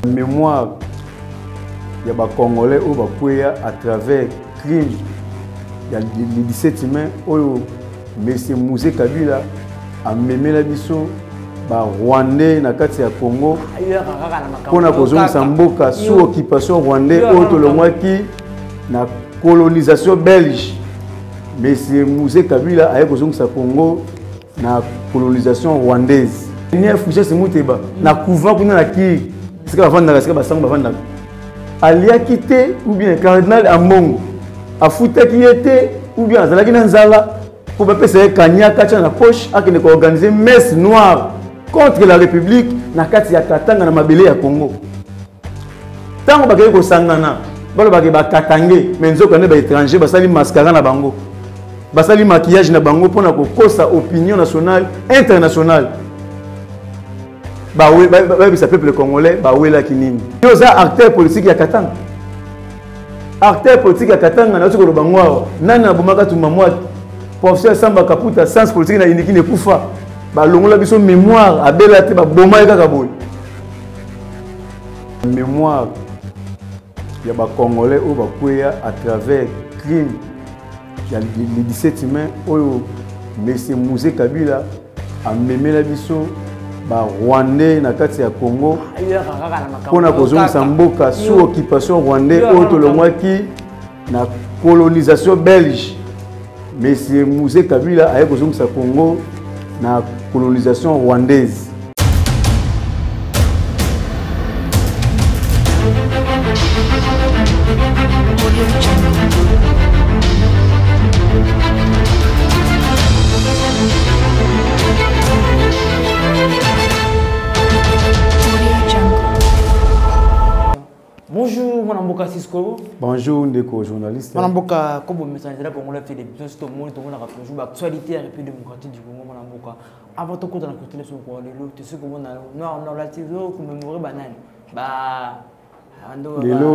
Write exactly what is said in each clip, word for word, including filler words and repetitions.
Mémoire, il y a des Congolais où à travers crime, il y a les dix-sept mai où M. Mouzé Kabila a mémé la biso, Rwandais na kati ya Congo, pour la cause de sous occupation rwandaise, autonomie na colonisation belge. M. Mouzé Kabila a cause de Congo na colonisation rwandaise. Il y a un fouché c'est mouteba na couvent kuna na ki c'est que avant na c'est que basango bavanda alia quitté ou bien cardinal Ambongo a fouté qui était ou bien azalaki na nzala pour ba pesa kanya kacha na poche akene ko organiser messe noire contre la République na kati ya Katanga na mabele ya Congo. Tango bakeli ko sangana balo bakeli ba katange menzo kana ba étranger basali mascara na bango basali maquillage na bango pour na ko kosa opinion nationale internationale. Bah oui, bah oui, ça peuple congolais, bah oui là qui nini. Nous avons acteur politique à Katanga. Acteur politique à Katanga, nous avons le bangwa. Nana bomaka tu mamoa. Professeur Samba Kaputa, science politique na iniki ne kufa. Bah longola biso mémoire, abela te bah boma eka kaboy. Mémoire, il y a des Congolais où bah à travers crime, il y a les dix-sept mai où M. Mouzé Kabila a mémé la biso. Rwandais na kati ya Congo pour la cause de mboka sous occupation rwandaise autonomie na colonisation belge. M. Mouzé Kabila a cause de Congo na colonisation rwandaise. Bonjour, mon amboka Cisco. Bonjour, Ndeko, journaliste. Mon amboka, comme vous me savez, on a fait des vidéos sur le monde, on a fait l'actualité et la République démocratique du Congo, mon amboka. Avant tout, on a continué sur le Congo, tu sais comment on a non, non, la tizo, commémorer banane. Bah, Lelo,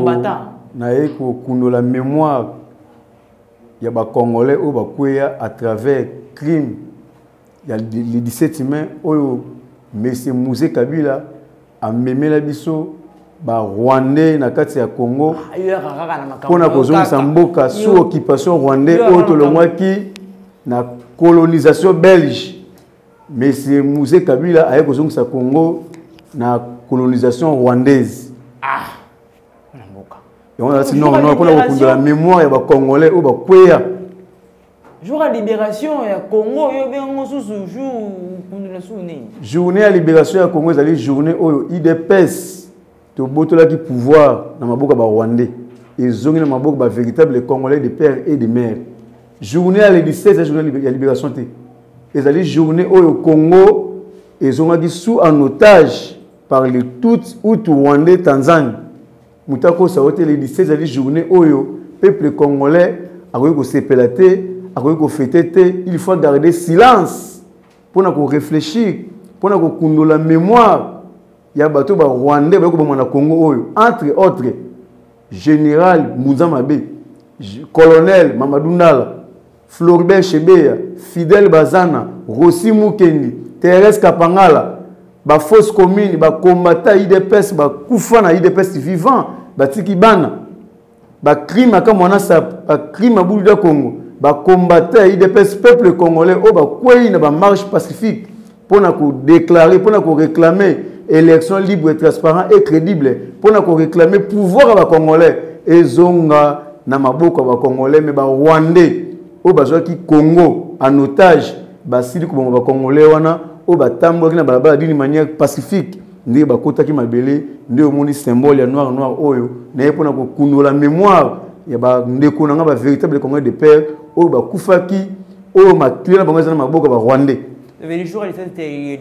naeko kundo la mémoire. Il y a des Congolais où à travers crime, il y a les dix-sept mai où M. Mouzé Kabila a mémé la biso. Bah Rwandais na kati ya Congo pour la cause de mboka sous occupation rwandaise autonomie na colonisation belge. M. Mouzé Kabila a cause de Congo na colonisation rwandaise. Ah, mboka. Et on a dit non non pour la mémoire ya ba Congolais au ba kwea. Jour à libération ya Congo yo bien on sous jour pour la journée. Journée à libération ya Congo c'est journée au I D P S. To botola qui pouvoir dans maboka ba Rwandais et zongi na maboka ba véritable Congolais de père et de mère. Journée à le dix-sept c'est journée de libération té. Et ça journée au Congo et zongi sous en otage par les toutes ou Rwandais Tanzanie. Mutako ça été le dix-sept c'est journée au peuple congolais a ko sepelaté a ko fêter, il faut garder silence pour na ko réfléchir pour na ko kundola mémoire. Il y a bateau ba Rwandais ba ko na Congo oyo entre autres général Mouzamabe, colonel Mamadou Ndala, Floribert Chebeya, Fidel Bazana, Rossi Mukendi, Thérèse Kapangala, ba fausse commune ba combattant I D P S ba kufa na I D P S vivant ba tiki bana ba crime aka mwana sa ba crime a bout de Congo ba combattant I D P S peuple congolais o ba kwei na ba marche pacifique pour na ko déclarer pour na ko réclamer élection libre et transparente et crédible pour nous réclamer pouvoir à Congolais et zonga na maboko ba Congolais mais ba Rwandais au bazwa ki Congo en otage ba sili ko ba Congolais wana au ba tambo na balabala d'une manière pacifique ndi ba kota ki mabele ndi o moni symbole ya noir noir oyo na pour na ko kundola mémoire ya ba ndeko na ba véritable Congolais de père au ba kufaki au makila ba ngazana maboko ba Rwandais. Le jour il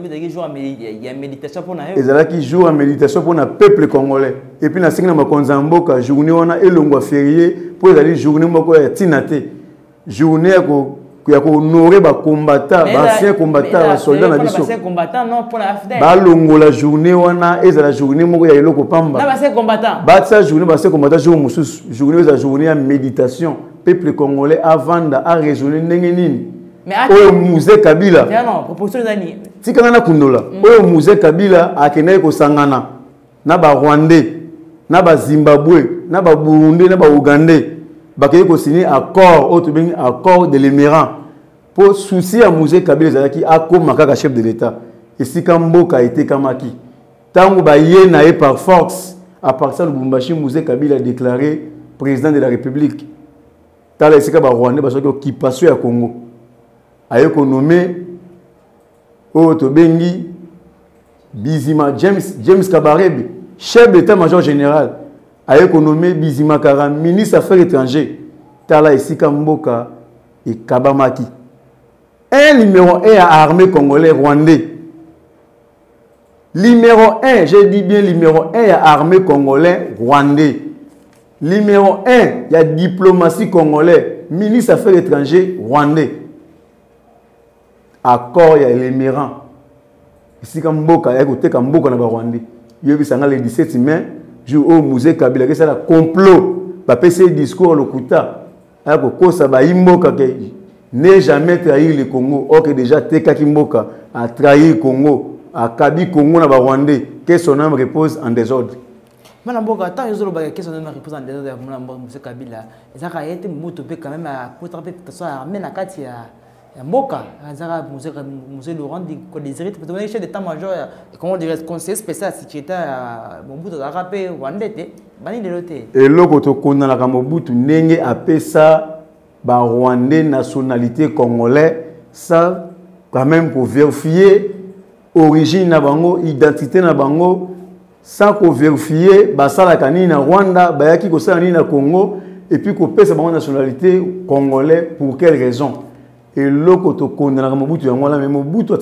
y a méditation pour na et là qui joue en méditation pour le peuple congolais et puis na singna makonza mboka journée wana elongwa férié pour aller journée moko ya tinate journée ko ya ko honorer ba combattant ba ancien combattant ba soldat na biso ba combattant non pour la F D. ba longola journée wana ezala journée moko ya eloko pamba na ba ancien combattant ba sa journée ba ancien combattant jour mususu journée za journée ya méditation peuple congolais avant à raisonner ndenge nini. Mais Oyo Mouzé Kabila. Non, proposition d'ani. Tikanga na kundola. Oyo Mouzé Kabila akene ko sangana. na ba Rwandais, na ba Zimbabwe, na ba Burundi, na ba Ougandais, bakay ko signer accord, autre bien accord de l'Émirat pour souci à Moïse Kabila Zalaki a comme makaka chef de l'État. Et si Kamboka a été kamaki, tant ba yé na par force, à partir de Lubumbashi, Moïse Kabila a déclaré président de la République. Tala esika ba Rwandais parce que qui passe à Congo. A nommé autre bengi Bizima James James Kabarebe, chef d'état-major général. A nommé Bizima Kara, ministre des Affaires étrangères. Tala esika Mboka et Kabamaki. Un numéro un à armée congolais rwandais. Numéro un, j'ai dit bien numéro un à armée congolais rwandais. Numéro un, il y a diplomatie congolais, ministre des Affaires étrangères rwandais. Accord, il y a l'Émirat. Ici, quand Mboka, il y a côté quand Mboka na Rwandais. Il y a eu ça le dix-sept mai, jour au musée Kabila, c'est un complot. Ba P C discours le kuta. Il y a ko ça ba Mboka ke ne jamais trahir le Congo. Or que déjà Teka Mboka a trahi le Congo, a kabi Congo na Rwandais, que son âme repose en désordre. Manamboka, tant que je que son âme repose en désordre, M. Kabila, ça a été moto quand même à contre armée na kati ya Mboka, Azara Musée Laurent dit que les héritiers, parce que chef d'état-major, comment dire, conseiller spécial sécurité à Mobutu, à rappel Rwandais, bani de l'autre. Et là, quand on a la Mobutu, n'engé appelé ça, bah Rwandais nationalité congolais, ça quand même pour vérifier origine na bango, identité na bango, ça pour vérifier, bah ça la canine na Rwanda, bah yaki ko ça na Congo, et puis qu'on paie sa nationalité congolais pour quelle raison? Et là, quand on a Mobutu, mais Mobutu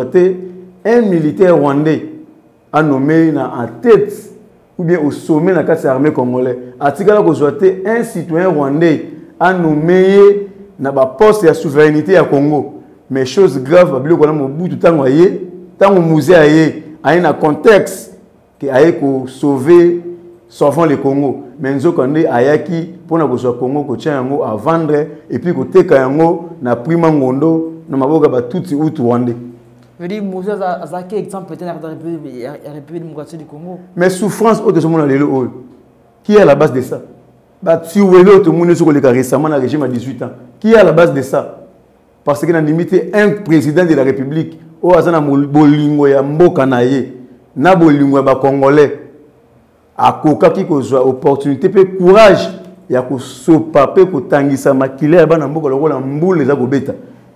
a un militaire rwandais a nommé en tête ou bien au sommet de la armée congolaise. A un citoyen rwandais a nommé dans le poste de souveraineté à Congo. Mais chose grave, Mobutu tant que musée a un contexte qui a sauvé sauvant le Congo. Mais nous avons ayaki pour na kozwa Congo ko tia yango à vendre et puis ko teka yango na prima ngondo na maboka ba tuti utu Rwandais. Je dis Moses a quel exemple peut-être dans la République démocratique du Congo. Mais souffrance au de ce monde lelo qui est à la base de ça? Ba si welo to monde sur le cas récemment na régime à dix-huit ans. Qui est à la base de ça? Parce que na limité un président de la République o azana bolingo ya mboka na ye na bolingo ba congolais. A koka ki kozwa opportunité pe courage ya ko sopa pe ko tangisa makile ya bana mboka lokola mbule za kobeta.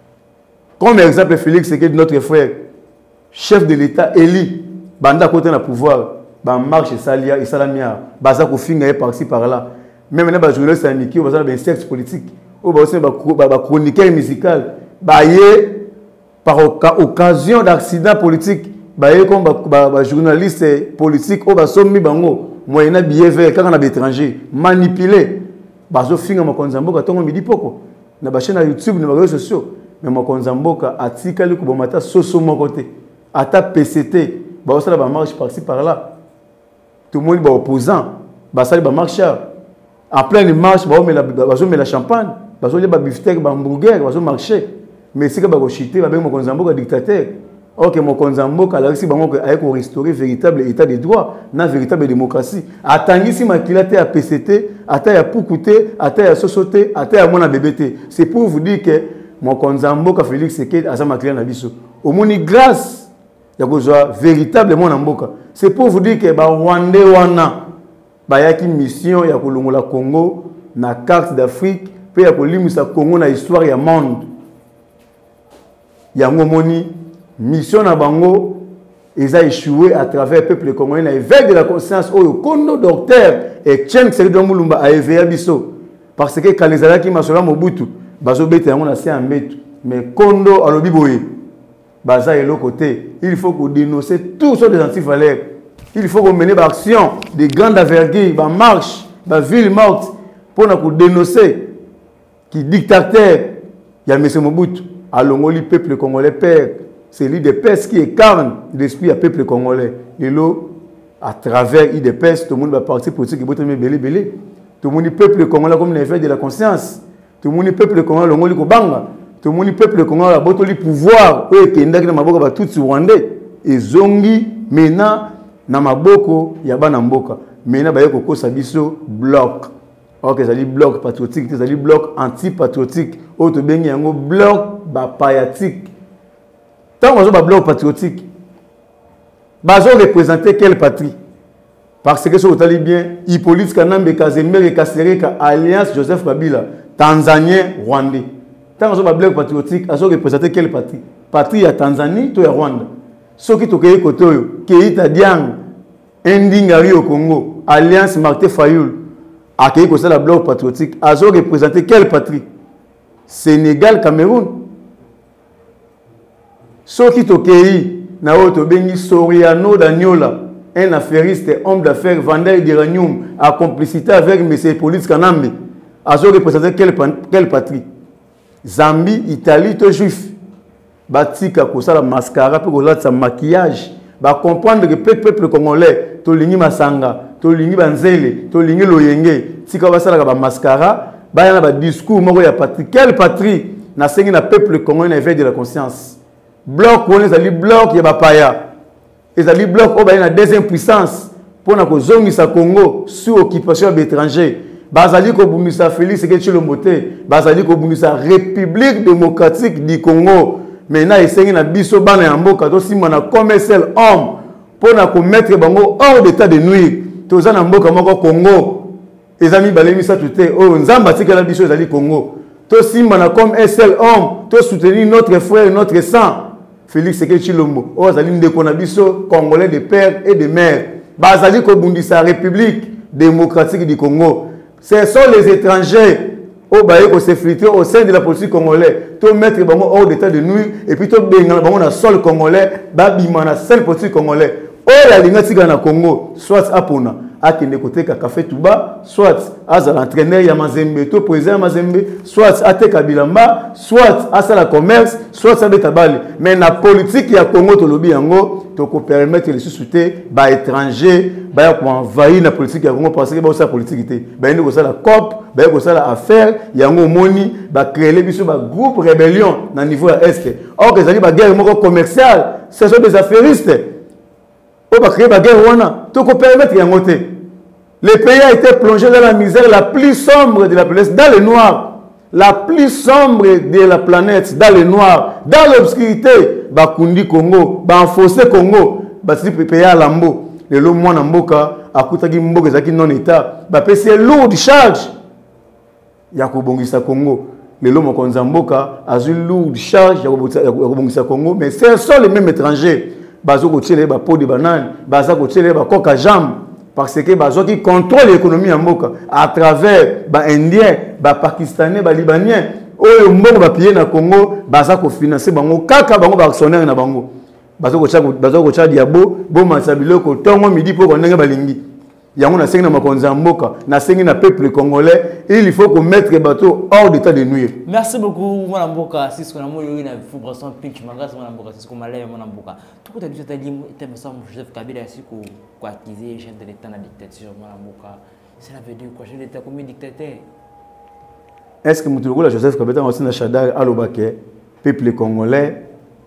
Comme exemple Félix Tshisekedi notre frère chef de l'État élu banda côté na pouvoir ba marche salia et salamia baza ko finga par-ci par-là même na ba journaliste amiki o baza ba secte politique o ba aussi ba ba chroniqueur musical ba yé par occasion d'accident politique ba yé comme ba ba journaliste politique o ba sommi bango moyena billet vert quand on a étranger manipulé bazo finga makonza mboka tongo midi poko na ba chaîne na YouTube na ba réseaux sociaux mais makonza mboka atikali ko bomata soso mo côté ata P C T ba osala ba marche par-ci par-là tout le monde ba opposant ba sali ba marche en pleine marche ba o la bazo la champagne bazo le ba beefsteak ba hamburger bazo marcher mais c'est que ba ko chiter ba ben makonza mboka dictateur. Ok, mon Konzamboka, alors si bango avec restaurer véritable état de droit, na véritable démocratie. Attendez si ma kilate à P C T, attends à Poukoute, attends à Sosote, attends à mon B B T. C'est pour vous dire que mon Konzamboka Félix Tshisekedi a sa makila na biso. Au moni grâce, ya kozwa véritable mon Mboka. C'est pour vous dire que ba Rwandais wana ba yaki mission ya kolongola Congo na carte d'Afrique, pe ya kolimisa Congo na histoire ya monde. Ya ngomoni mission na bango ils ont échoué à travers le peuple congolais na éveil de la conscience au kondo docteur et Tcheng Tshisekedi Mulumba a éveillé biso parce que quand les alaki masola Mobutu bazo beta yango na se ambetu mais kondo alobi boye baza elo côté il faut qu'on dénonce tous ceux des anti-valeurs il faut qu'on mene ba action de grande envergure ba marche ba ville morte pour na ko dénoncer qui dictateur ya M. Mobutu alongoli peuple congolais père. C'est l'I D P S qui incarne l'esprit à peuple congolais. Et là, à travers l'I D P S, tout le monde va partir pour ce qui est belé belé. Tout le monde peuple congolais comme l'éveil de la conscience. Tout le monde peuple congolais l'ongoli kobanga. Tout le monde peuple congolais a botoli pouvoir. Eux qui ndaki na maboka ba tout Rwandais. Et zongi maintenant na maboko ya bana mboka mena baye kokosa biso bloc. Ok, ça dit bloc patriotique, ça dit bloc anti-patriotique, autre bengi yango bloc bapayatique. Tant qu'on a bloc patriotique, bazo représenter quelle patrie? Parce que ce que vous allez bien, Hippolyte Kanambe Kazembe et Kasereka Alliance Joseph Kabila, Tanzanien, Rwandais. Tant qu'on a bloc patriotique, bazo représenter quelle patrie? Patrie à Tanzanie, toi à Rwanda. Ce qui est côté, Keita Diang, Ndingari au Congo, Alliance Martin Fayoul. Accueillir comme ça la bloc patriotique, a représenté quelle patrie? Sénégal, Cameroun. Ce qui est na auto bengi Soriano Daniola, un affairiste, homme d'affaires, vendeur d'uranium, à complicité avec M. Hippolyte Kanambe, a représenté quelle, quelle patrie? Zambie, Italie, tout juif. Batika ko ça la mascara pour ko ça maquillage, ba comprendre que le peuple congolais, to lingi masanga. Tolingi banzele, tolingi loyenge, tika basala ba mascara, ba yana ba discours moko ya patrie. Quelle patrie na sengi na peuple congolais na éveil de la conscience. Bloc on les ali bloc ya ba paya. Les ali bloc o ba yana deuxième puissance pour na ko zongisa Congo sous occupation d'étrangers. Bazali ko bumisa Félix Tshisekedi Moté, bazali ko bumisa République démocratique du Congo. Maintenant esengi na biso bana ya mboka to simana comme seul homme pour na ko mettre bango hors d'état de nuire. Tous les mboka moko Congo, les amis balemi ça tout est. Oh, nzamba tika la biso ezali Congo. Tous simana comme un seul homme, tous soutenir notre frère, notre sang. Félix Tshisekedi Tshilombo. Oh, zali ndeko na biso congolais de père et de mère. Bazali ko bundisa République démocratique du Congo. Ce sont les étrangers au baye ko se filtrer au sein de la politique congolaise. To mettre bango hors d'état de nuire et puis to benga bango na sol congolais, ba bima na seule politique congolaise. Oh, la ligne tika na Congo, soit apona, à qui côté ka café Touba, soit à l'entraîneur ya Mazembe, to président Mazembe, soit à te Kabilamba, soit à la commerce, soit à Betabali. Mais la politique ya Congo to lobi yango, to ko permettre les sous-soutés, ba étrangers, ba ko envahir la politique ya Congo parce que ba sa politique té. Ba ndi ko ça la C O P, ba ko ça la affaire, yango moni, ba créer biso ba groupe rébellion na niveau ya est. Or que ça dit ba guerre moko commerciale, ce sont des affairistes. On va créer la guerre. Tout qu'on permettre y monter. Le pays a été plongé dans la misère la plus sombre de la planète, dans le noir. La plus sombre de la planète, dans le noir, dans l'obscurité. Bakundi Congo, Banfossé Congo, Basi pays à Lambo. Le lot moi Namboka, à Koutagi Mboka Zaki non état. C'est lourd de charge. Yakobongisa Congo. Le lot Mokonzamboka, a une lourde charge. Yakobongisa Congo. Mais ce sont les mêmes étrangers. Bazo ko tshele ba pot de banane, baza ko tshele ba coca jambe parce que bazo qui contrôle l'économie en Mboka à travers ba indien, ba pakistanais, ba libanais, oyo mbongo ba pied na Congo, baza ko financer bango kaka bango ba actionnaire na bango. Bazo ko tshaka bazo ko tshaka diabo, bo masabilo ko tongo midi pour ko ndenge balingi. Yango na sengi na makonzi ya mboka, na sengi na peuple congolais, il faut qu'on mette les bateaux hors d'état de nuire. Merci beaucoup, mon amboka. C'est ce qu'on a dit, na vibration pink, malgré mon amboka, c'est ce qu'on a dit, mon amboka. Tout ce que tu as dit, tu as ça, Joseph Kabila, c'est quoi actiser les chaînes de l'État dans la dictature, mon amboka. Cela veut dire quoi, chef d'État comme dictateur? Est-ce que Moutouroula Joseph Kabila aussi na Chadar Alobake, peuple congolais,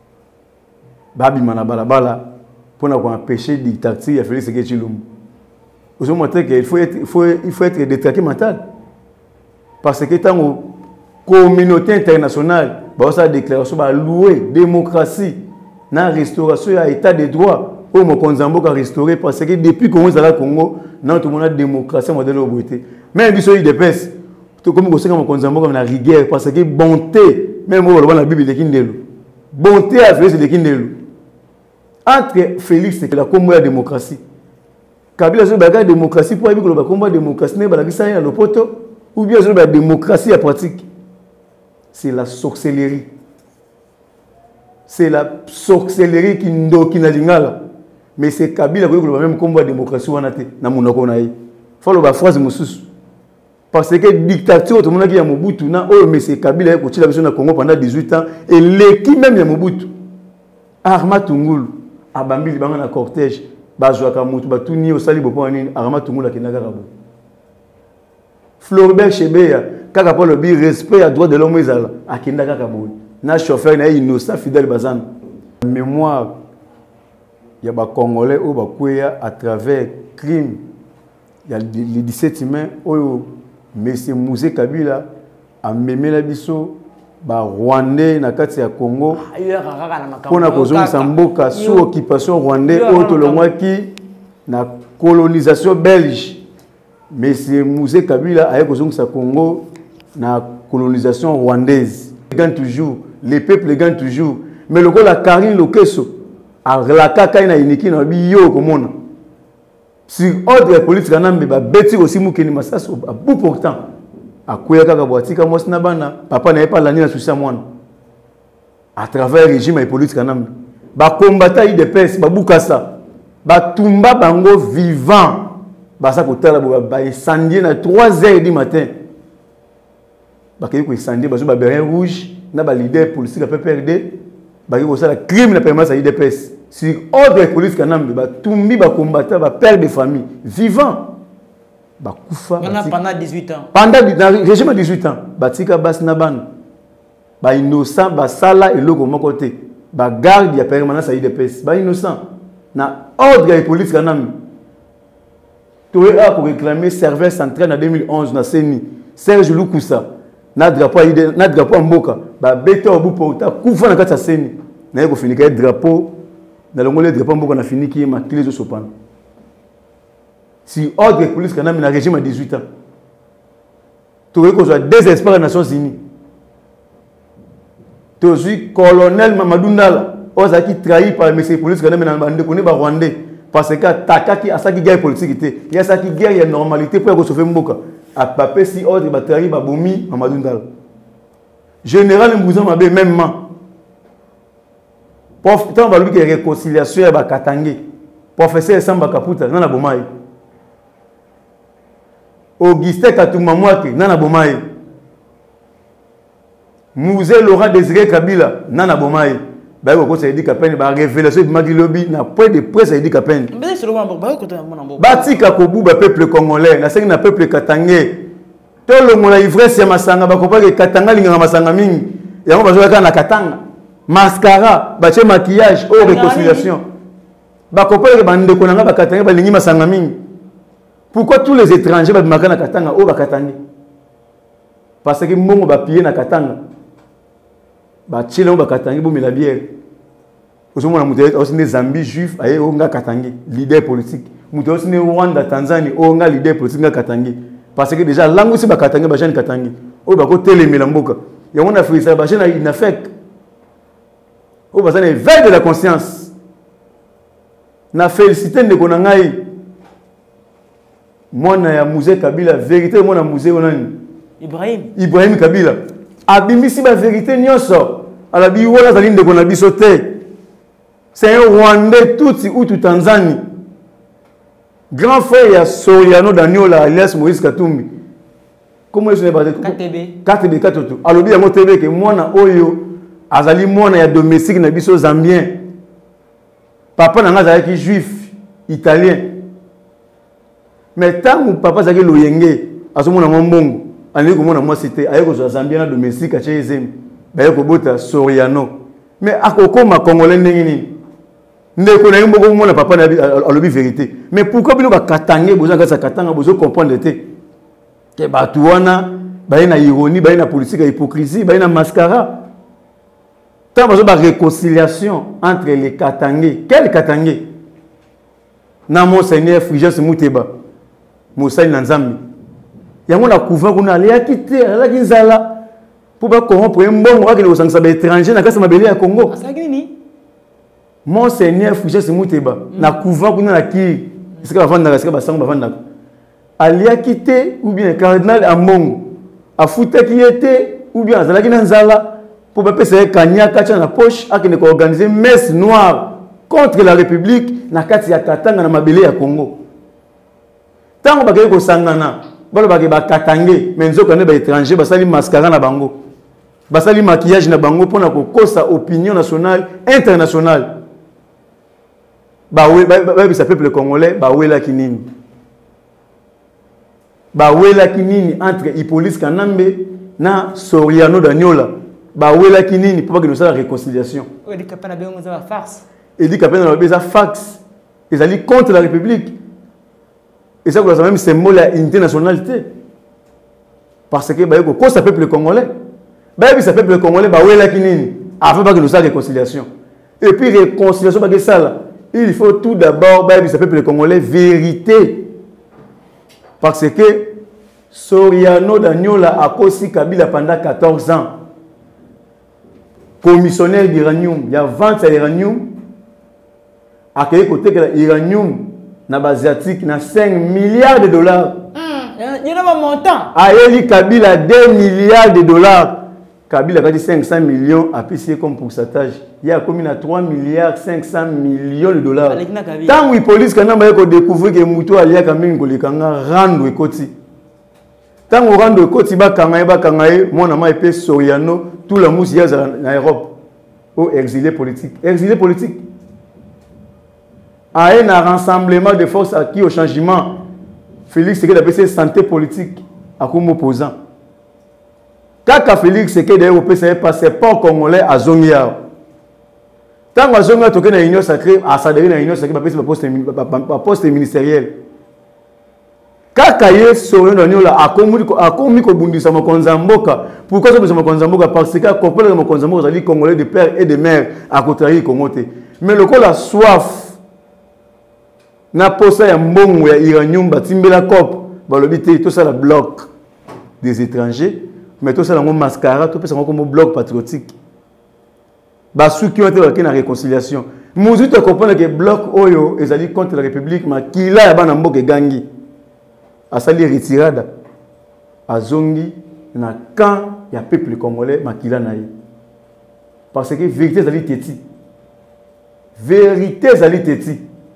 Babi Manabalabala, pour empêcher la dictature, il a fallu ce que tu l'as. Vous avez montré qu'il faut être, il faut, il faut être détraqué mental. Parce que tant que la communauté internationale, la déclaration va louer la démocratie, la restauration à l'état de droit, au Mokonzambo a restauré parce que depuis qu'on est au Congo, nous avons la démocratie modèle de beauté. Même si il dépasse, comme vous savez, Mokonzambo a la rigueur parce que bonté, même dans la Bible de Kindelu, bonté à Félix de Kindelu. Entre Félix et la communauté de la démocratie. Kabila sur la démocratie pour éviter que le combat démocratie n'est pas la le poteau ou bien sur la démocratie à pratique. C'est la sorcellerie. C'est la sorcellerie qui qui n'a pas. Mais c'est Kabila qui a le même combat démocratie ou anaté na munako na yi. Faut le phrase mususu. Parce que dictature tout le monde qui a Mobutu na oh mais c'est Kabila qui a continué la Congo pendant dix-huit ans et l'équipe même ya Mobutu. Arma Tungulu abambi banga na cortège. Floribert Chebeya, kaka pour le bi respect à droit de l'homme ezala, akenda kaka boy. Na chauffeur na innocent fidèle bazan. Mémoire il y a des Congolais qui ont à travers crime. Il y a les dix-sept humains où M. Mouzé Kabila a mémé la biso, ba Rwandais na kati ya Congo. Pour a kozongisa mboka sous occupation rwandais qui na colonisation belge. M. Mouzé Kabila a kozongisa Congo na colonisation rwandaise. Les gagnent toujours, les peuples gagnent toujours. Mais le gars la Karine Lokeso a la kaka ina iniki na biyo komona. Si ordre politique anambe ba beti aussi mukeni masaso a bout pourtant a kuya kaka boatika mosna bana papa na pas la nina souci mwana à travers régime et politique anambe ba combattant I D P S ba bukasa ba tumba bango vivant ba sa kotala ba ba incendier na trois heures du matin ba kay ko incendier ba zo ba bérin rouge na ba leader politique P P R D ba ko ça la crime na permanence I D P S. Si ordre politique kanambe ba tumbi ba combattant ba père de famille vivant ba kufa pendant dix-huit ans pendant le régime de dix-huit ans ba tika bas na ban ba innocent ba sala eloko moko te ba garde ya permanence I D P S ba innocent na ordre politique kanambe to a pour réclamer serveur central en deux mille onze na Seni Serge Lukusa na drapeau ide na drapeau mboka ba beto obu porta kufa na kati ya Seni na ko finir drapeau. Dans le monde, le drapeau on a fini qui est marqué les sopan. Si ordre police quand même un régime à dix-huit ans, tu veux qu'on soit désespéré des Nations Unies. Tu suis colonel Mamadou Ndala, qui trahi par M. police quand même un bande qu'on est Rwandais parce que taka qui a ça qui guerre politique, il y a ça qui guerre, il y a normalité pour qu'on sauve Mboka. À papier si ordre va trahi par Bomi Mamadou Ndala. Général Mbouzan Mabé même Tant que lui qui est réconciliation à Katangé, professeur Samba Kaputa, non à Bomaï. Augustin Katoumamouake, non à Bomaï. Mouzé Laurent Désiré Kabila, non à Bomaï. Bah, vous avez dit qu'après, la révélation de Magui Lobby, n'a pas de presse, ça dit qu'après. Batika Kobu, le peuple congolais, la scène d'un peuple katangé. Tout le monde a ivresse, c'est Masanga, bah, comprendre que Katanga, il y a Masanga Ming, et on va jouer à Katanga. Mascara, bache maquillage, oh réconciliation. Ba kopé ke bande konanga ba katanga ba lingi masanga mingi. Pourquoi tous les étrangers ba makana katanga oh ba katanga? Parce que mbongo ba pied na katanga. Ba chile ba katanga bo la bière. Ozomo na muté aussi des Zambie juif aye o nga katanga, leader politique. Muté aussi ne Rwanda, Tanzanie o nga leader politique nga katanga. Parce que déjà langue aussi ba katanga ba jeune katanga. O ba ko telemela mboka. Ya on a fait ça ba jeune il n'a fait au bas de veille de la conscience. Na félicité de Konangaï. Moi na ya Mouzé Kabila vérité moi na Mouzé onani. Ibrahim. Ibrahim Kabila. Abimisi ba vérité nyonso. Ala bi wala zaline de Konabi sauté. C'est un Rwandais tout ou tout Tanzanie. Grand frère ya Soriano Daniola alias Moïse Katumbi. Comment est-ce que c'est K T B. K T B Katoto. Alors bi ya T V que moi na oyo azali mwana ya domestique na biso zambien. Papa na nga qui juif italien. Mais tant que papa zaki loyenge azomona mbongo ani ko mona moi cité ayeko zo zambien na domestique a chezem bayeko bota Soriano. Mais akoko ma congolais ndenge nini ndeko na mbongo mona papa na alobi vérité. Mais pourquoi bino ba katangé boza ka katanga bozo comprendre te ke batu wana ba na ironie ba na politique ya hypocrisie ba na mascara. Tant que la réconciliation entre les Katangés, quel Katangé? Na Monseigneur Fulgence Mouteba, Moussa Nanzambi. Il y a un couvent qu'on a quitté, là qui est là, pour pas corrompre un bon mois qui est au étranger, na kasa mabeli à Congo. Monseigneur Fulgence Mouteba, na couvent qu'on a qui, est-ce que va vendre, est-ce que va vendre, va vendre. Ali a quitté ou bien cardinal Ambongo, a foutu qui était ou bien Zala qui Nanzala. Pour que ce Kanya Kacha na poche a qui organiser messe noire contre la République na kati ya Katanga na mabele ya Congo. Tant que bagay ko sangana, balo bagay ba Katangé, mais nzo kane ba étranger ba sali mascara na bango. Ba sali maquillage na bango pour na ko kosa opinion nationale, internationale. Ba we ba ba sa peuple congolais ba we la kinini. Ba we la kinini entre Hippolyte Kanambe na Soriano Daniola. Bah où est la kinini pour pas que nous ça la réconciliation. Oui, les capables de faire farce. Il dit qu'après, on a besoin de fax. Ils allaient contre la République. Et ça, c'est même symbole de l'unité nationalité. Parce que, bah, quand ça peuple congolais, bah, ça peuple congolais, bah, où est la kinini? Avant que nous ayons réconciliation. Et puis, réconciliation, bah, ça, là, il faut tout d'abord, bah, ça peuple congolais, vérité. Parce que, Soriano Daniola a aussi Kabila pendant quatorze ans. Commissionnaire d'uranium. Il y a vingt uranium. À quel côté que l'uranium na asiatique na cinq milliards de dollars. Il y a un montant. Aïe Kabila deux milliards de dollars. Kabila a dit cinq cents millions à P C comme pourcentage. Il y a combien à trois milliards cinq cents millions de dollars. Tant que la police quand on découvre que Moutou Alia Kaming Kolikanga rendre Ekoti. Tant qu'on rendre Ekoti ba kangaye ba kangaye mon ama épée Soriano tout la mousse ya en Europe au exilé politique. Exilé politique. À un rassemblement de forces acquis au changement, Félix Sekedi a appelé santé politique à comme opposant. Quand Félix Sekedi a appelé un passeport congolais à Zongia. Tant que Zongia a toqué dans l'Union sacrée, à s'adhérer dans l'Union sacrée, il a appelé un poste ministériel. Quand Kaye Soriano Daniola a commis au Bundi Samakonzamboka, pourquoi ça Samakonzamboka? Parce que Kopel Samakonzamboka, c'est Congolais de père et de mère à côté de Congo. Mais le coup la soif. Na posa ya mbongo ya uranium batimbela cop balobité tout ça la bloc des étrangers mais tout ça la mascara tout ça comme bloc patriotique ba sou qui ont été na réconciliation muzu te comprendre que bloc oyo ezali contre la république ma kila ya bana mboka gangi asali retirada azongi na camp ya peuple congolais makila na ye parce que vérité ezali teti vérité ezali teti.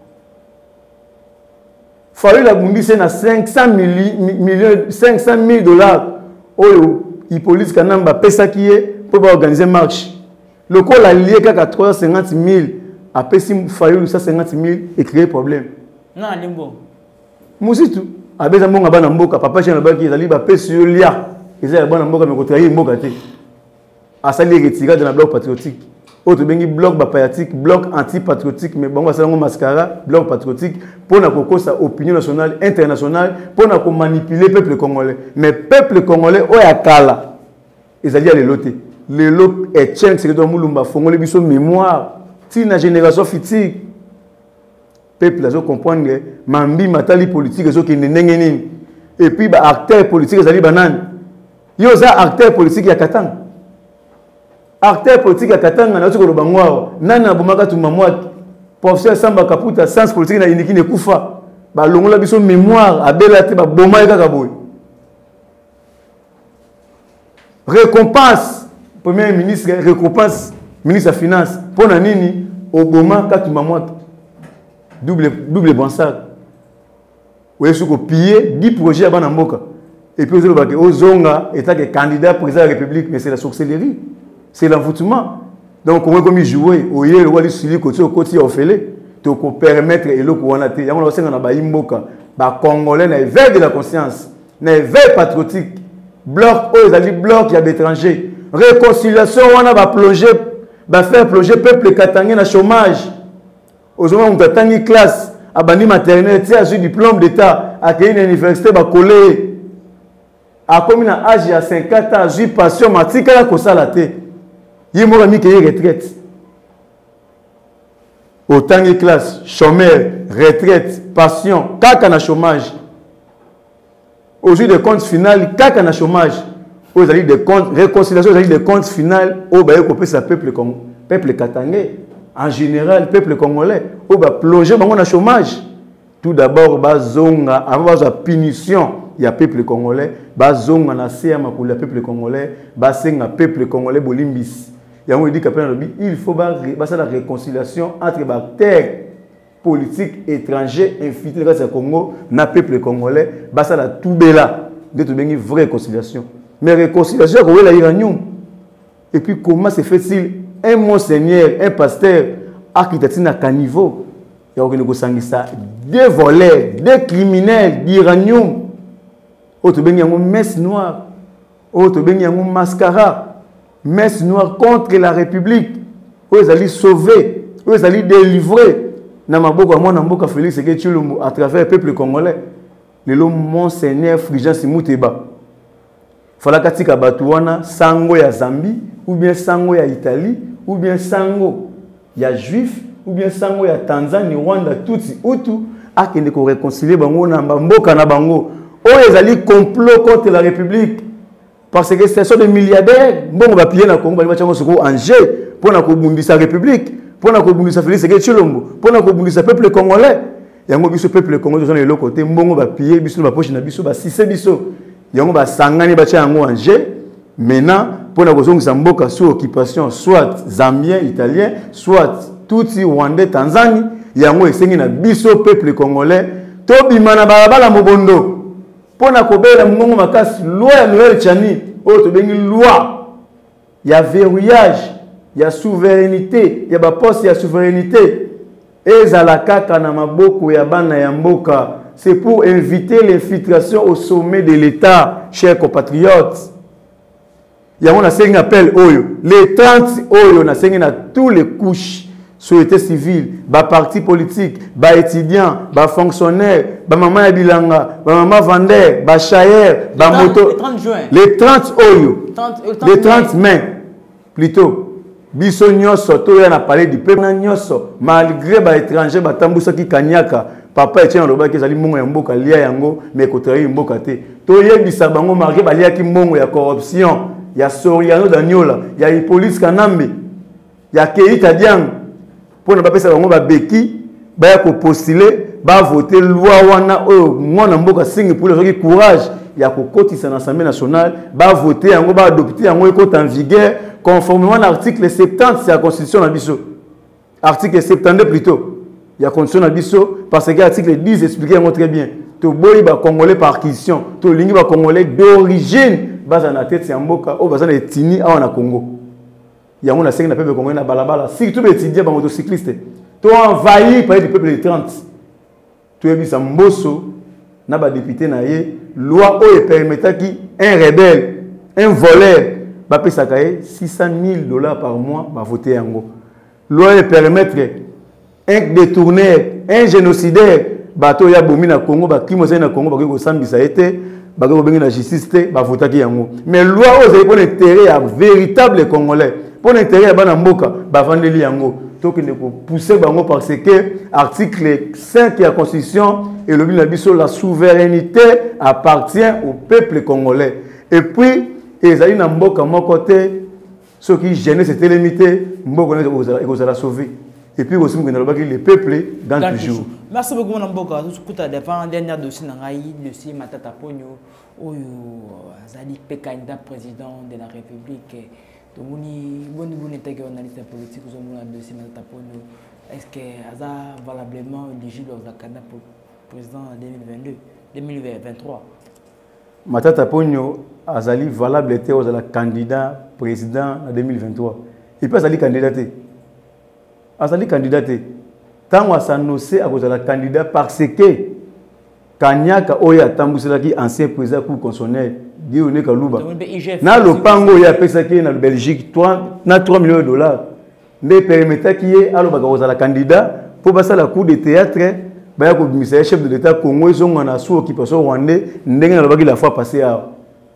Fallu la Bundi c'est na cinq cents millions cinq cent mille dollars oyo Hippolyte Kanamba pesa qui est pour organiser marche le col a lié qu'à trois cent cinquante mille a pesi fallu cent cinquante mille et créer problème non limbo musitu abeza mbonga bana mboka papa chez le baki ezali ba pesi yo lia ezali bana mboka me kotrahi mboka te asali retiré de la bloc patriotique. Autre bengi bloc patriotique, bloc anti-patriotique, mais bon, c'est un mascara, bloc patriotique, pour nous sa opinion nationale, internationale, pour nous manipuler le peuple congolais. Mais le peuple congolais, oh ya kala, ils allaient les loter. Les lots et tchèques, c'est que dans Moulumba, Fongolais, ils sont mémoire, si la génération future, peuple, ils comprendre, mambi, matali politique, ils ont qui n'engagent. Et puis, bah, acteurs politiques, ils allaient banane. Ils ont acteurs politiques, il y a Katang. Acteur politique à Katanga na tukolo bangwa nana bomaka tu mamwa professeur Samba Kaputa science politique na iniki ne kufa ba longola biso mémoire abela te ba boma e kaka boy récompense premier ministre récompense ministre de finance pour na nini oboma katu mamwa double double bansar ou est-ce que piller dix projets à bana mboka et puis ozolo ba ke ozonga état que candidat président de la République mais c'est la sorcellerie. C'est l'envoûtement. Donc, on va comme jouer, au lieu de voir les sujets côté au côté au fêlé, tu peux permettre et le courant la télé. On va dire qu'on a baï mboka, bah congolais n'a éveil de la conscience, n'a éveil patriotique, bloc, oh ils allaient bloc il y a d'étrangers, réconciliation on a va plonger, va faire plonger peuple katangé na chômage. Aux hommes on t'attend une classe, à bani maternelle, tu as eu diplôme d'état, à une université va coller, à comme un âge à cinquante ans, j'ai passion, matique la cosa la tête. Il y a mis qui retraite. Autant de classe, chômeur, retraite, passion, caca na chômage. Aujourd'hui, des comptes finaux, caca na chômage. Vous avez des comptes, réconciliation, vous avez des comptes finaux, au bail coupé sa peuple peuple katangé, en général, peuple congolais, au bas plonger dans le chômage. Tout d'abord, bazonga, avant la punition, il y a peuple congolais, bazonga na sema pour le peuple congolais, basenga peuple congolais bolimbis. Il dit qu'il faut la réconciliation entre les acteurs politiques étrangers infiltrés dans le Congo, dans le peuple congolais, c'est la tout bella de une vraie réconciliation. Mais réconciliation, c'est l'uranium. Et puis comment se fait-il un monseigneur, un pasteur, architecte à niveau, il y a des voleurs, des criminels d'uranium, autre ben une messe noire, autre ben une mascara. Messe noire contre la République. Où ils allaient sauver oyo ezali délivré na maboko ya mwana mboka Félix Tshisekedi Tshilombo à travers le peuple congolais. Lelo Monseigneur Fulgence Muteba falaka tika bato wana sango ya Zambie ou bien sango ya Italie ou bien sango ya juif ou bien sango ya Tanzanie, Rwanda, Tutsi, Hutu akende ko réconcilier bango na mboka na bango oyo ezali complot contre la République parce que ce sont des milliardaires mbongo ba piller na Congo ba chango soko en jeu pour na ko bundisa République pour na ko bundisa Félix Tshisekedi Tshilombo pour na ko bundisa peuple congolais. Yango biso peuple congolais sont le côté mbongo ba piller biso ba poche na biso ba sise biso yango ba sangani ba tia yango en jeu maintenant pour na kozongisa mboka sous occupation soit zambien italien soit tutsi rwandais Tanzanie yango esengi na biso peuple congolais to bimana balabala mobondo pour na kobela mbongo makasi loi ya Noël Tchani oyo to bengi loi ya verrouillage ya souveraineté ya ba poste ya souveraineté ezala kaka na maboko ya bana ya mboka. C'est pour inviter l'infiltration au sommet de l'État, chers compatriotes. Il y a un appel Oyo. Les trente Oyo, on a na tous les couches, société civile, bas partis politiques, bas étudiants, bas fonctionnaires, bas maman ya bilanga, bas maman vendeur, bas chayer, bas moto. Les trente juin. Les trente Oyo. Les trente mai. Plutôt. Biso nyoso to ya na parler du peuple nyoso malgré ba étranger ba tambusa ki kanyaka papa etien loba ki zali mbongo ya mboka lia yango mais ko trahi mboka te to yebisa bango marqué ba lia ki mbongo ya corruption ya Soriano Daniola ya Hippolyte Kanambe ya Keita Diang pour na ba pesa bango ba beki ba ya ko postuler ba voter loi wana o mwana mboka singi pour le courage ya ko kotisa na Assemblée nationale ba voter yango ba adopter yango ko en vigueur conformément à l'article soixante-dix, c'est la constitution de Bisso. Article soixante-douze plutôt. Il y a la constitution de Bisso parce que l'article dix explique très bien. To boy ba congolais par acquisition, to lingi ba congolais d'origine, basa na tête ya mboka, o basa na etini awa na Congo. Il y a un cinq na peuple congolais na balabala, si tout étudiant ba motocycliste. To envahi par le peuple de trente. To ebisa mboso na ba député na ye, loi o permettra qui un rebelle, un voleur ba pesa kaye six cent mille dollars par mois ba voter yango. Loi permettre un détourneur, un génocidaire bato ya bomi na Congo ba crime na Congo ba ko sambisa été ba ko bengi na justice te ba voter ki yango. Mais loi o pour intérêt à véritable congolais, pour intérêt à bana mboka ba vandeli yango. Donc il faut pousser bango parce que article cinq de la constitution et le but na biso la souveraineté appartient au peuple congolais. Et puis et ils allaient dans mboka mon côté ceux qui gênaient c'était limité mboka ils allaient sauver et puis aussi le peuple dans toujours. Merci beaucoup mon mboka tout à dépend dernier dossier nangai dossier Matata Ponyo oyo azali pe candidat président de la République to moni boni boni teke analyste politique zo mona dossier Matata Ponyo est-ce que aza valablement éligible au candidat président en deux mille vingt-deux deux mille vingt-trois? Matata Ponyo azali valable était aux candidat président en deux mille vingt-trois. Il peut azali candidater. Azali candidater. Tant à s'annoncer à cause de la candidat parce que Kanyaka Oya Tambusela qui ancien président cour constitutionnel Guillaume Kalouba. Na le pango ya pesa qui na Belgique trois millions de dollars. Mais permettait qui est alors baga la candidat pour passer la cour de théâtre. Baya ko ministère chef de l'État Congo ils ont na sous occupation rwandais ndenge na baki la fois passé à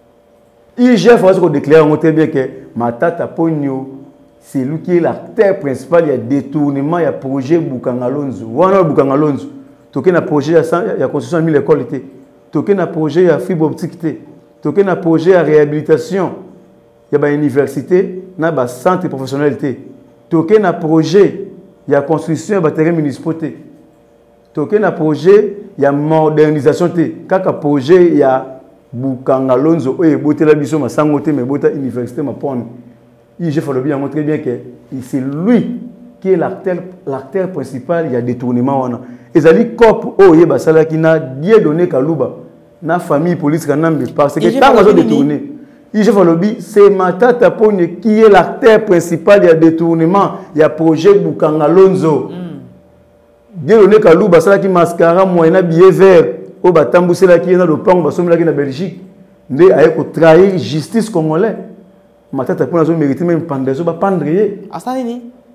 I G F a déclaré très bien que Matata Ponyo c'est lui qui est l'acteur principal, il y a détournement, il y a projet Bukangalonzo. Wana Bukangalonzo. Toké na projet il y a construction de mille écoles té. Toké na projet il y a fibre optique té. Toké na projet à réhabilitation. Il y a ba université, na ba centre professionnel té. Toké na projet il y a construction de terrain municipal té. Toké na projet il y a modernisation té. Kaka projet il y a Bukangalonzo oye boté la biso ma sangoté mais bota université ma pone. Il je fais bien montrer bien que c'est lui qui est l'acteur l'acteur principal il y a détournement wana. Ezali cop oye basala qui n'a Dieu donné Kalouba na famille police kanambe parce que tant qu'ils ont détourné. Il je fais c'est Matata Ponyo qui est l'acteur principal il y a détournement il y a projet Bukangalonzo. Dieu donné Kalouba basala qui mascara moyena billet vert au batambusela qui est dans le pont basomela qui na Belgique. Ndé a ko trahir justice congolais. Matata Ponyo a mérité même pendaison ba pendrier. Asalini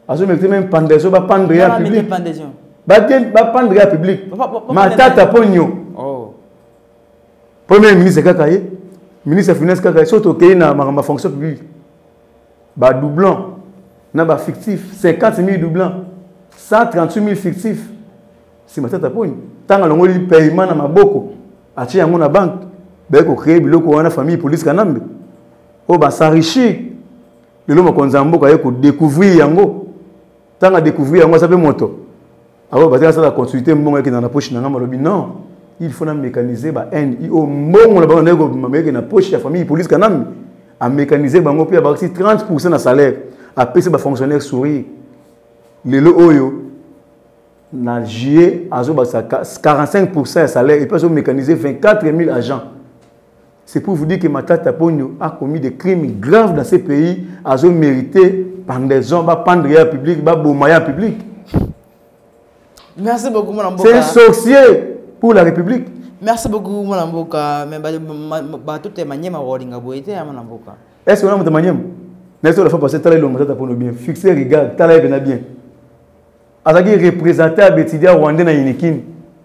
azo mérité même pendaison ba pendre ya public ba bien ba pendre ya public matata ponyo oh premier ministre kakaye ministre des finances kakaye surtout que na ma fonction publique ba doublon na ba fictif cinquante mille doublons cent trente-huit mille fictifs si matata ponyo tanga longoli paiement na maboko achi yango na banque ba ko créer biloko wana famille police kanambe o ba s'enrichir lelo mokonza mboka ye ko découvrir yango tanga découvrir yango ça peut moto alors ba ça la consulter mbongo qui dans la poche na malobi non il faut na mécaniser ba N I O mbongo na bango ko mameke na poche ya famille police kanambe a mécaniser bango puis ba trente pour cent na salaire a payé ba fonctionnaire sourire lelo oyo na juillet azo ba quarante-cinq pour cent de salaire et puis azo mécaniser vingt-quatre mille agents. C'est pour vous dire que Matata Ponyo a commis des crimes graves dans ces pays, a mérité pendaison, ba pandria public, ba bomaya public. Merci beaucoup mon C'est un sorcier pour la République. Merci beaucoup mon amboka, mais ba toutes les manières ma rolinga boité mon amboka. Est-ce qu'on a mon manière? N'est-ce la fois passée tala le Matata Ponyo bien, fixer regarde, tala bien bien. Azaki représenté à Betidia Rwanda na Inikini.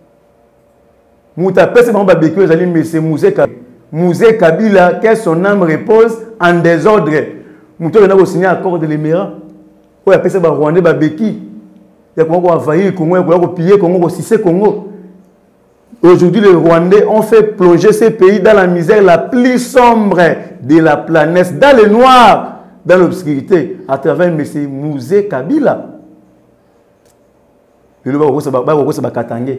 Mouta pese ba babéku ezali monsieur Mouzé Mouzé Kabila, que son âme repose en désordre. Mouto a signé un accord de l'émirat. Il y a des Rwandais babeki. Il y a des envahir le Congo, il y a des piller le Congo, il y a Congo. Aujourd'hui, les Rwandais ont fait plonger ces pays dans la misère la plus sombre de la planète, dans le noir, dans l'obscurité, à travers M. Mouzé Kabila. Il y a des Katangé.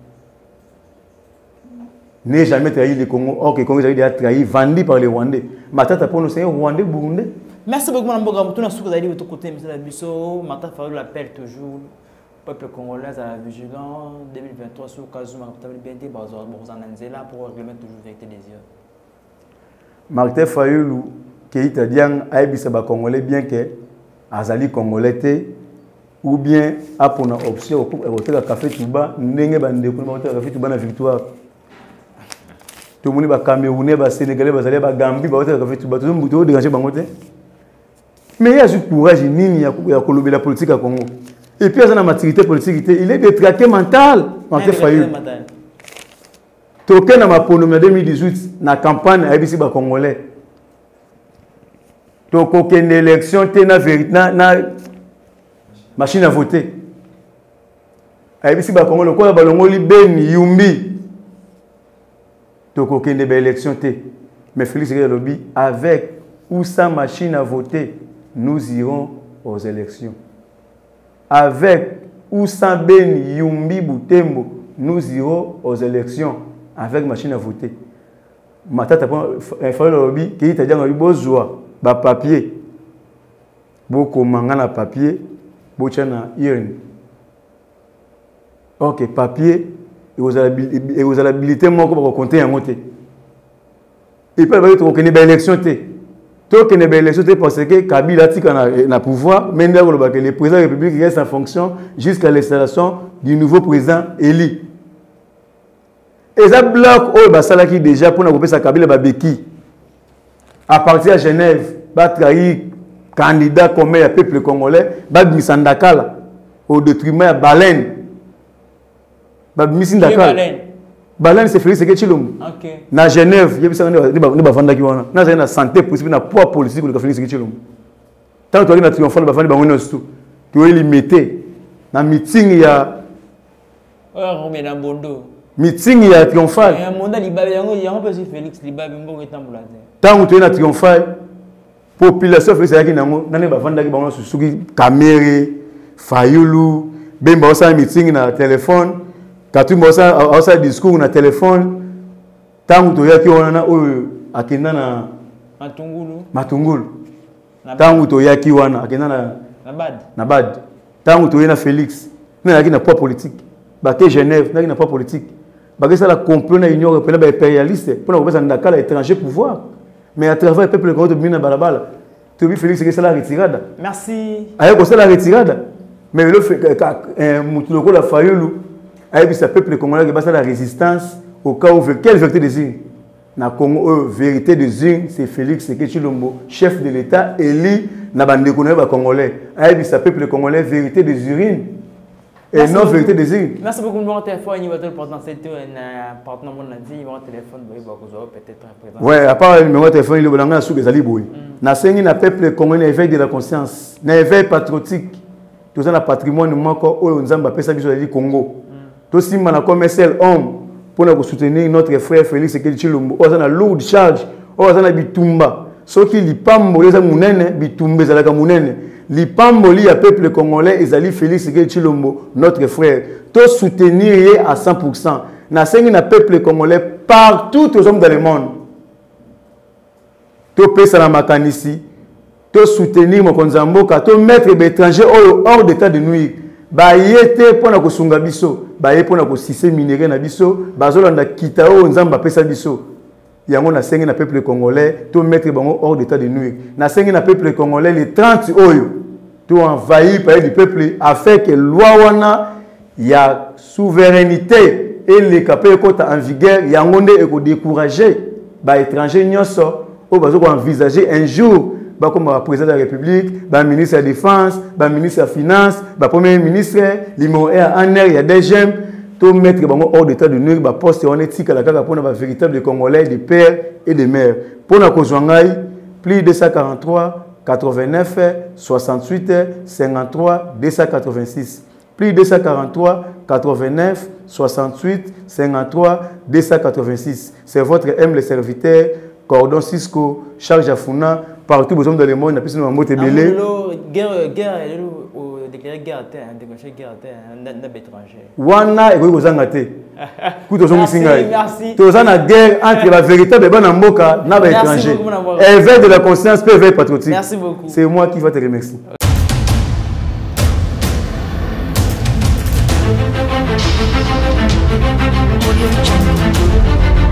N'est jamais trahi le Congo, or que le Congo a déjà trahi, vendu par les Rwandais. Matata pour nous, c'est un Rwandais burundais. Merci beaucoup, Mme Boga. Tout le monde a dit de ton côté, M. Labisso. Matata Fayoulou l'appelle toujours. Peuple congolais à la vigilance. deux mille vingt-trois, sur Kazuma, bien dit, pour réglementer toujours la vérité des yeux. Matata Fayoulou, qui est italien, a dit que Congolais, bien que Azali Congolais, ou bien, a pour une option, pour le café Touba, n'est pas un café Touba na victoire. Tout le monde est Camerounais, Sénégalais, Gambie, tout le monde est dérangé. Mais il y a du courage, il y a la politique à Congo. Et puis il y a la maturité politique, il est détraqué mental. Il failli. Toké na mapono en deux mille dix-huit, na campagne à Ibisi Congolais. Toko ken élection, té na vérité, na machine à voter. À Ibisi Congolais, quoi balongoli ben yumbi. Donc, aucune élection. Mais Félix Lobby, avec ou sans machine à voter, nous irons aux élections. Avec ou sans Ben Yumbi Boutembo, nous irons aux élections. Avec machine à voter. Matata Félix Lobby, qui est à dire besoin de papier. Beaucoup de papier, beaucoup de urne. Ok, papier. Et vous avez l'habilité pour compter en moté. Et puis, vous avez une élection. Vous avez une élection parce que Kabila a le pouvoir, mais le président de la République reste en fonction jusqu'à l'installation du nouveau président élu. Et ça bloque qui déjà pour nous sa Kabila Babeki. À partir de Genève, va trahir candidat comme le peuple congolais, va misandakala au détriment de Baleine. Missing Dakar. Baleine c'est Félix Sekechilum. OK. Na Genève, il y a ça ne ba vanda ki wana. Na za na santé possible na poids politique de Félix Sekechilum. Tant que tu as triomphal ba vanda ba ngona stu. Tu es limité. Na meeting ya oh Romena Bondo. Meeting ya triomphal. Ya monda libabe yango yango pe Félix libabe mbongo etambula te. Tant que tu es na triomphal population Félix yaki nango na ne ba vanda ki ba ngona susuki Kamere, Fayoulou, bemba osa meeting na téléphone. Quand tu as un discours na téléphone, tant que tu as un na Matungulu. Matungulu. Tant que tu as un Nabad. Tant que tu as Félix. Tu as un poids politique. Tu Genève, tu as un poids politique. Tu as un complot dans l'Union européenne impérialiste. Pour nous faire un étranger pouvoir. Mais à travers le peuple de Mina Balabala, tu as Félix qui est la retirade. Merci. Ailleurs, c'est la retirade. Mais le fait que la Fayoulou. Et puis, ce peuple congolais qui passe la résistance au cas où quelle vérité désigne. La Congo, vérité désigne, c'est Félix Sekechilombo, chef de l'État élu na bande connaît congolais aïe ça peuple congolais vérité des urines et non vérité des urines. Merci beaucoup mon téléphone il va te porter cette un partenaire mon a dit mon téléphone il va peut-être présent. Ouais, à part le numéro de téléphone il bolanga sous les aliboy na sengi na peuple congolais éveil de la conscience na éveil patriotique tout ça na patrimoine moko oyo nzamba pesa biso di Congo to simba na commercial homme pour nous soutenir notre frère Félix Sekedi Tshilombo oza na lourde charge oza na bitumba soki lipambo leza munene bitumba ezalaka munene lipambo li ya peuple congolais ezali Félix Sekedi Tshilombo notre frère to soutenir à cent pour cent na sengi na peuple congolais partout aux hommes dans le monde to pesa na makanisi to soutenir mokonzi mboka to mettre l'étranger hors d'état de nuire ba yete pona ko sunga biso ba yete pona ko sise minéraux na biso bazolanda kitao nzamba pesa biso yango na sengi na peuple congolais to mettre bango hors d'état de nuire na sengi na peuple congolais les trente oyo to envahi par le peuple afin que loi wana ya souveraineté et les capé kota en vigueur yango nde e ko décourager ba étranger nyonso o bazo ko envisager un jour bah comme le président de la République, bah ministre de la Défense, bah ministre de la Finance, bah premier ministre, numéro un en air, il y a des gemmes, tout mettre hors d'état de nuire, bah poste en éthique à la carte pour nos véritables Congolais, des pères et des mères. Pour nos Kozwangaï, plus deux cent quarante-trois, quatre-vingt-neuf, soixante-huit, cinquante-trois, deux cent quatre-vingt-six. Plus deux cent quarante-trois, quatre-vingt-neuf, soixante-huit, cinquante-trois, deux cent quatre-vingt-six. C'est votre M le serviteur, Cordon Cisco, Charles Afuna, partout besoin dans le monde, puis nous avons été belé. Guerre, guerre, déclarer guerre à terre, déclencher guerre à terre, d'un étranger. Wana et vous en gâté. Merci, merci. Tous en a guerre entre la véritable Banamboka et l'étranger. Éveil de la conscience, peut éveil patriotique. Merci beaucoup. C'est moi qui vais te remercier. Audio Jungle.